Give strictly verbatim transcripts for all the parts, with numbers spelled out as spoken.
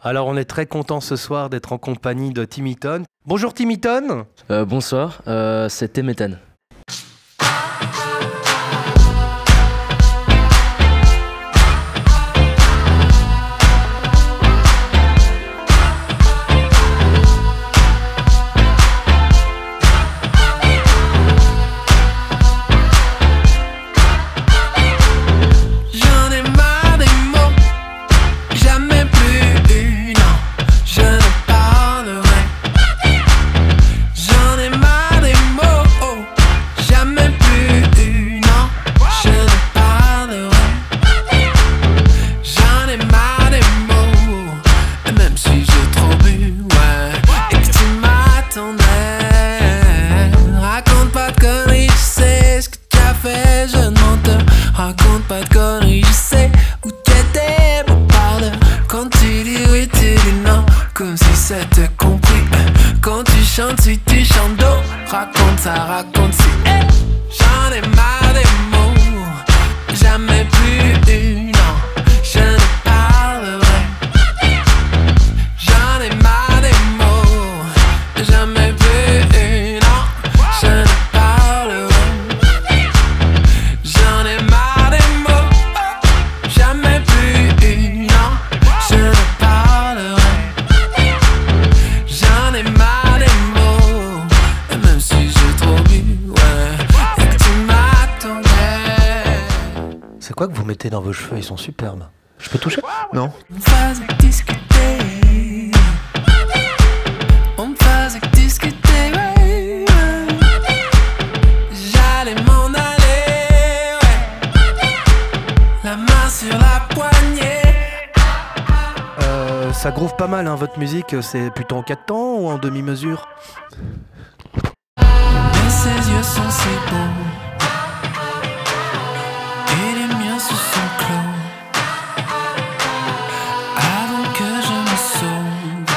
Alors on est très content ce soir d'être en compagnie de Tim Eaton. Bonjour Tim Eaton. Euh, bonsoir, euh, c'est Temetan. Raconte pas de conneries, je sais où t'étais, mon pardon. Quand tu dis oui, tu dis non, comme si c'était compris. Quand tu chantes, si tu chantes d'eau, raconte ça, raconte si. Hey, j'en ai marre des mots, jamais plus une, non, je ne parlerai. J'en ai marre des mots, jamais plus une, non, je ne parlerai. J'en ai marre. C'est quoi que vous mettez dans vos cheveux? Ils sont superbes. Je peux toucher? Non. On me faisait discuter. On me faisait discuter, ouais, ouais. J'allais m'en aller, ouais. La main sur la poignée. Euh, ça groove pas mal, hein, votre musique. C'est plutôt en quatre temps ou en demi-mesure? Mais ses yeux sont si beaux. Et les miens se sont clos avant que je me sauve.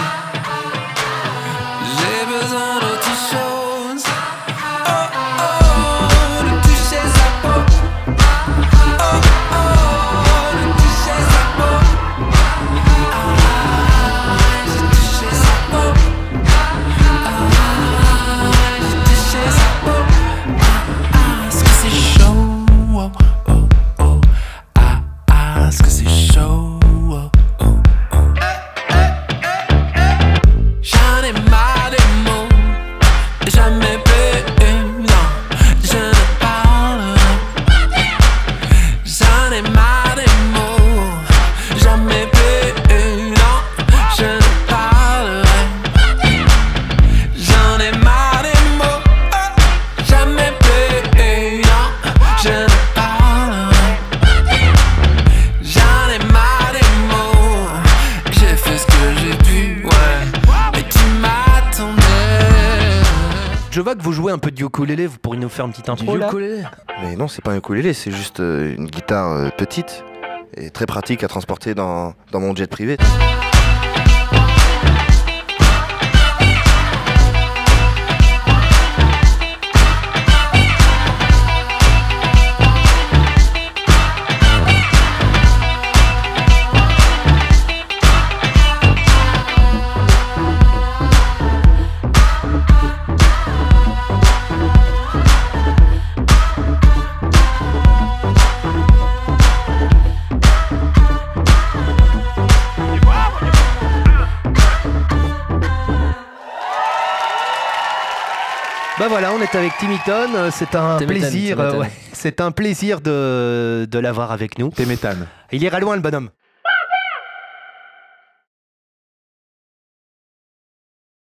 J'ai besoin d'autre chose. Oh oh, de toucher sa peau. Oh oh, de toucher sa peau. Ah, j'ai touché sa peau. Ah, j'ai touché sa peau. Ah, ah, est-ce que c'est chaud? Oh, oh. Est-ce que c'est chaud? Oh, oh, oh. J'en ai marre des mots, jamais plus, non, je ne parlerai. J'en ai marre des mots, jamais plus, non, je ne parlerai. J'en ai marre des mots, jamais plus, non, je ne parlerai. J'en ai marre des mots, j'ai fait ce que j'ai pu, ouais, mais tu m'attendais. Je vois que vous jouez un peu de ukulélé, vous pourriez nous faire une petite intro là? Mais non, c'est pas un ukulélé, c'est juste euh, une guitare euh, petite et très pratique à transporter dans, dans mon jet privé. Bah voilà, on est avec Tim Eaton, c'est un Temetan, plaisir, Temetan. euh, ouais, c'est un plaisir de, de l'avoir avec nous. Temetan. Il ira loin le bonhomme.